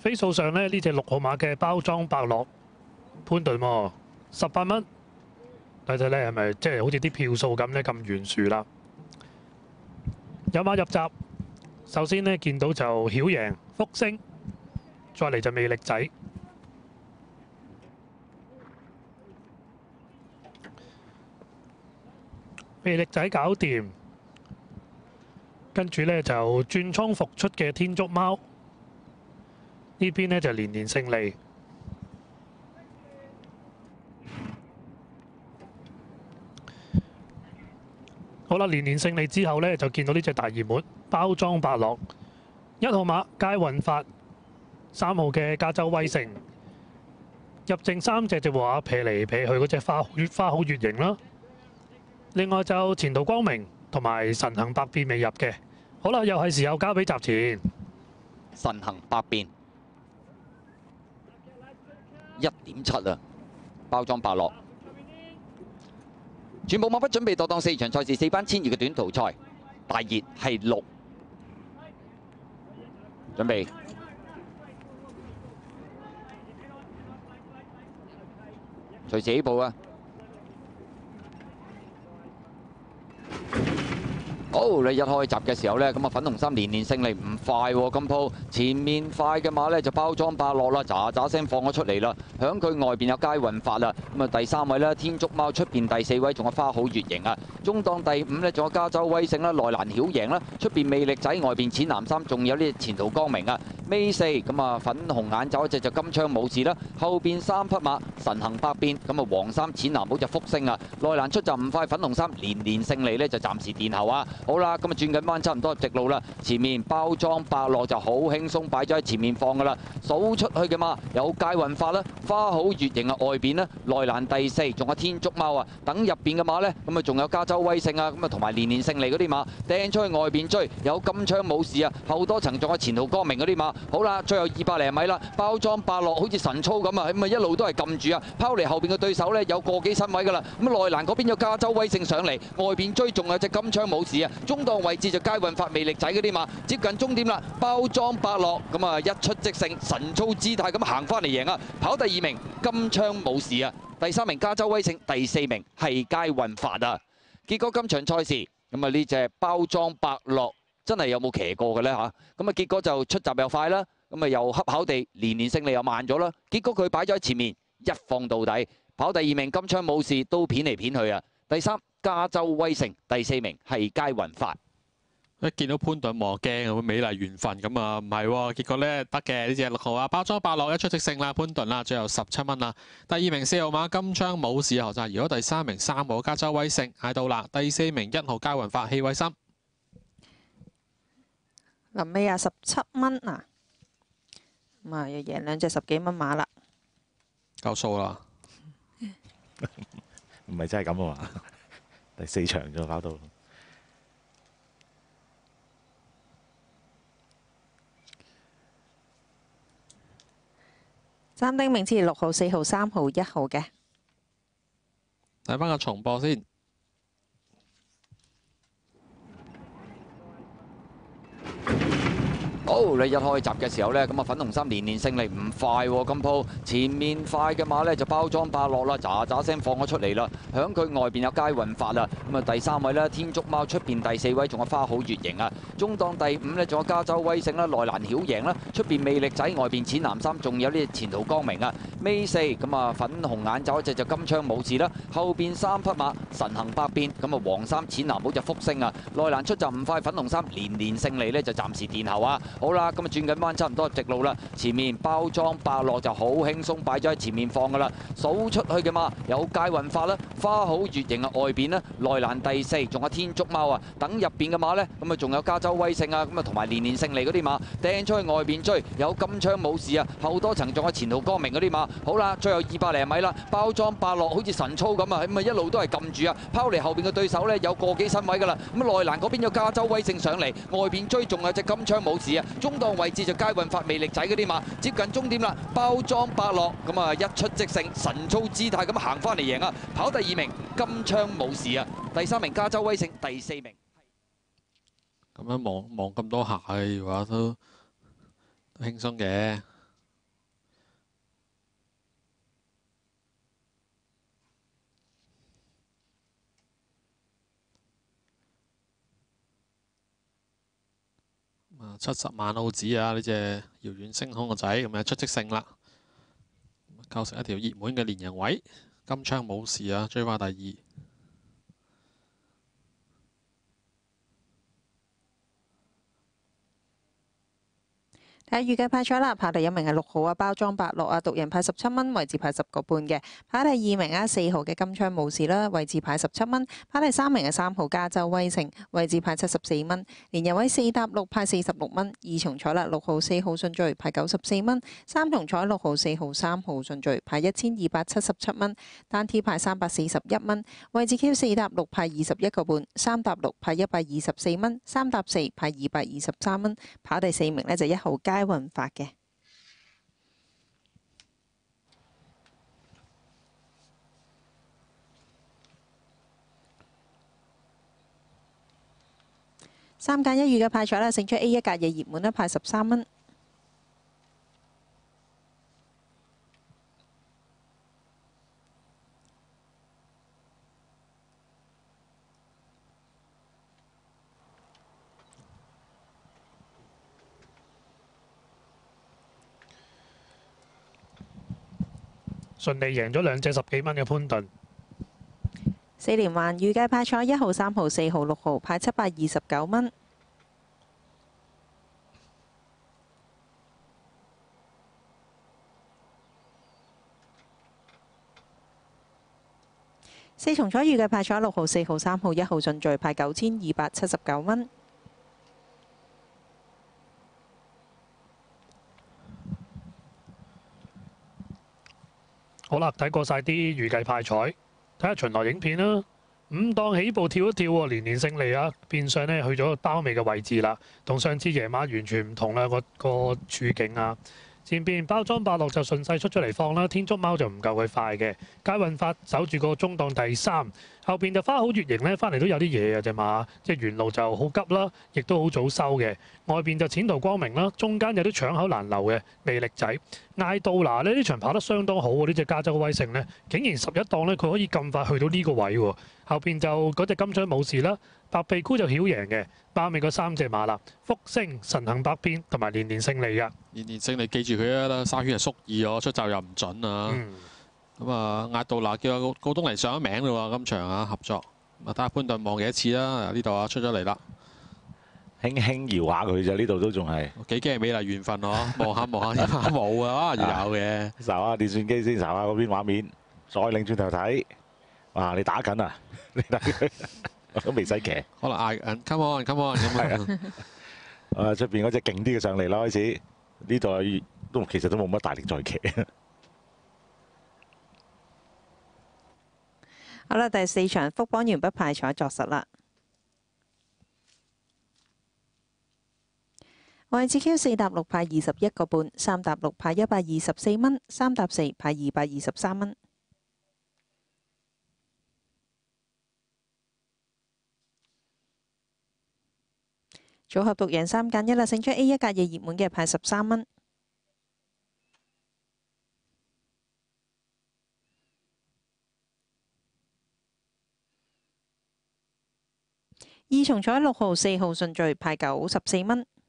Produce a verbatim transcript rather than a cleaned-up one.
飛數上咧，呢隻六號碼嘅包裝伯樂潘頓喎，十八蚊。睇睇咧係咪即係好似啲票數咁咧咁懸殊啦？有馬入閘，首先呢，見到就曉贏、福星，再嚟就魅力仔。魅力仔搞掂，跟住呢，就轉倉復出嘅天竺貓，呢邊呢，就年年勝利。好啦，年年勝利之後呢，就見到呢隻大熱門包裝伯樂，一號馬佳運發，三號嘅加州威盛，入剩三隻就話撇嚟撇去嗰隻花花好月形啦。另外就前途光明同埋神行百變未入嘅。好啦，又係時候交俾集前。 神行百變一點七啊，包裝伯樂。全部馬匹準備墮檔四場賽事，四班千二嘅短途賽，大熱係六，準備隨時起步啊！好，你一開閘嘅時候呢，咁啊粉紅衫年年勝利唔快喎，今鋪前面快嘅馬呢，就包裝伯樂啦，喳喳聲放咗出嚟啦，響佢外邊有佳運發啦，咁啊第三位呢，天竺貓，出邊第四位仲有花好月形啊，中檔第五呢，仲有加州威盛啦，內蘭曉贏啦，出邊魅力仔，外邊淺藍衫，仲有呢隻前途光明啊，尾四咁啊粉紅眼走一隻就金槍武士啦，後邊三匹馬神行百變，咁啊黃衫淺藍寶就福星啊，內蘭出就唔快，粉紅衫年年勝利呢，就暫時殿後啊。好啦，咁啊轉緊彎差唔多直路啦，前面包裝伯樂就好輕鬆擺咗喺前面放噶啦，數出去嘅馬有佳運發啦，花好月形啊，外邊呢，內蘭第四，仲有天竺貓啊，等入邊嘅馬呢，咁啊仲有加州威盛啊，咁啊同埋年年勝利嗰啲馬掟出去外邊追，有金槍武士啊，後多層仲有前途光明嗰啲馬，好啦，最後二百零米啦，包裝伯樂好似神操咁啊，咁啊一路都係撳住啊，拋離後邊嘅對手呢，有個幾身位噶啦，咁啊內蘭嗰邊有加州威盛上嚟，外邊追仲有隻金槍武士啊。中檔位置就佳運發魅力仔嗰啲馬，接近終點啦。包裝伯樂咁啊一出即勝，神操姿態咁行翻嚟贏啊！跑第二名金槍武士啊，第三名加州威盛，第四名係佳運發啊。結果今場賽事咁啊呢隻包裝伯樂真係有冇騎過嘅呢？嚇？咁啊結果就出閘又快啦，咁啊又恰巧地年年勝利又慢咗啦。結果佢擺咗喺前面一放到底，跑第二名金槍武士都片嚟片去啊。第三加州威盛，第四名係佳運發。 一見到潘頓望驚啊，會美麗緣分咁啊，唔係喎，結果咧得嘅呢隻六號啊，包裝伯樂一出即勝啦，潘頓啦，最後十七蚊啦。第二名四號馬金槍武士何澤，如果第三名三號加州威盛嗌到啦，第四名一號佳運發氣偉森。 臨尾啊，十七蚊啊，咁啊要贏兩隻十幾蚊馬啦， 夠數啦。 唔係真係咁啊嘛，第四場就跑到。 三丁名次六號、四號、三號、一號嘅。 睇翻個重播先。 好，你一開閘嘅時候呢，咁啊粉紅衫年年勝利唔快喎，今鋪前面快嘅馬呢，就包裝伯樂啦，喳喳聲放咗出嚟啦，響佢外邊有佳運發啊，咁啊第三位呢，天竺貓，出邊第四位仲有花好月形啊，中檔第五呢，仲有加州威盛啦，內蘭曉贏啦，出邊魅力仔，外邊淺藍衫，仲有呢隻前途光明啊，尾四咁啊粉紅眼走一隻就金槍武士啦，後邊三匹馬神行百變，咁啊黃衫淺藍寶就福星啊，內蘭出就唔快，粉紅衫年年勝利呢，就暫時殿後啊。好啦，咁啊轉緊彎差唔多直路啦，前面包裝伯樂就好輕鬆擺咗喺前面放噶啦，數出去嘅馬有佳運發啦，花好月形啊，外邊呢，內蘭第四，仲有天竺貓啊，等入邊嘅馬呢，咁啊仲有加州威盛啊，咁啊同埋年年勝利嗰啲馬掟出去外邊追，有金槍武士啊，後多層仲有前途光明嗰啲馬，好啦，最後二百零米啦，包裝伯樂好似神操咁啊，咁啊一路都係撳住啊，拋離後邊嘅對手呢，有個幾身位噶啦，咁啊內蘭嗰邊有加州威盛上嚟，外邊追仲有隻金槍武士啊。中檔位置就佳運發魅力仔嗰啲馬，接近終點啦，包裝伯樂咁啊一出即勝，神操姿態咁行翻嚟贏啊！跑第二名金槍武士啊，第三名加州威盛，第四名。 咁樣望望咁多下嘅話都都輕鬆嘅。 七十萬澳紙啊！呢隻遙遠星空個仔咁樣出即勝啦，構成一條熱門嘅連贏位。金槍冇事啊，追翻第二。 睇下預計派彩啦，排第一名係六號啊，包裝伯樂啊，獨人派十七蚊，位置派十個半嘅。排第二名啊，四號嘅金槍冇事啦，位置派十七蚊。排第三名係三號加州威城，位置派七十四蚊。連人位四搭六派四十六蚊。二重彩啦，六號四號順序派九十四蚊。三重彩六號四號三號順序派一千二百七十七蚊。單 T 派三百四十一蚊。位置 Q 四搭六派二十一個半，三搭六派一百二十四蚊，三搭四派二百二十三蚊。跑第四名呢，就一號佳運發嘅。三揀一預嘅派彩啦，勝出 A 一格嘅熱門咧，派十三蚊。 順利贏咗兩隻十幾蚊嘅潘頓。 四連環預計派彩一號、三號、四號、六號派七百二十九蚊。四重彩預計派彩六號、四號、三號、一號順序派九千二百七十九蚊。 好啦，睇過晒啲預計派彩，睇下巡邏影片啦。五檔起步跳一跳喎，連連勝利啊，變相呢去咗包尾嘅位置啦，同上次夜晚完全唔同啦，個個處境啊。前邊包裝伯樂就順勢出咗嚟放啦，天竺貓就唔夠佢快嘅。佳運發守住個中檔第三，後邊就花好月形呢，翻嚟都有啲嘢啊隻馬，即係沿路就好急啦，亦都好早收嘅。外邊就淺途光明啦，中間有啲搶口難留嘅魅力仔。艾杜拿呢，呢場跑得相當好喎，呢隻加州威勝呢，竟然十一檔呢，佢可以咁快去到呢個位喎。後邊就嗰隻金槍冇事啦，白鼻箍就曉贏嘅，包尾嗰三隻馬啦，福星、神行百變同埋連連勝利㗎。 連連勝利記住佢啦，沙圈係縮二，我出閘又唔準啊。咁啊、嗯，壓到嗱，叫高東嚟上咗名嘞喎，今場啊合作。啊，睇下潘頓望幾多次啦，呢度啊出咗嚟啦， 輕輕搖下佢啫，呢度都仲係幾驚美麗緣分嗬，望下望下冇啊，有嘅。 睄下電算機先，睄下嗰邊畫面，再擰轉頭睇。哇！你打緊啊！你打佢，我都未使騎。 可能嗌緊 come on come on 咁啊！ 啊，出邊嗰隻勁啲嘅上嚟啦，開始呢度都其實都冇乜大力再騎。 好啦，第四場福邦完畢派彩作實啦。位置 Q 四搭六派二十一個半，三搭六派一百二十四蚊，三搭四派二百二十三蚊。組合獨贏三揀一啦，勝出 A 一格嘅熱門嘅派十三蚊。二重彩六號、四號順序派九十四蚊。